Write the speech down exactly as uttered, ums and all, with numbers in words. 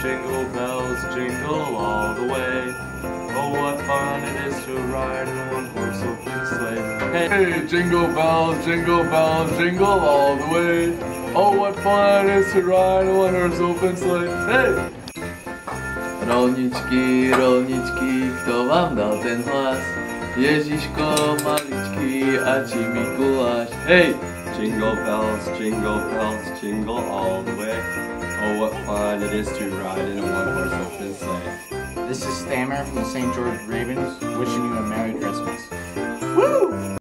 Jingle bells jingle all the way. Oh, what fun it is to ride in a one-horse open sleigh. Hey, hey, jingle bells, jingle bells, jingle all the way. Oh, what fun it is to ride in a one-horse open sleigh. Hey! Rolniczki, rolniczki, kto wam dał ten hlas? Jeziszko maliczki, a ci Mikuláš. Hey! Jingle bells, jingle bells, jingle all the way. Oh, what fun it is to ride in a one-horse open sleigh. This is Stammer from the Saint George Ravens, wishing you a Merry Christmas. Woo!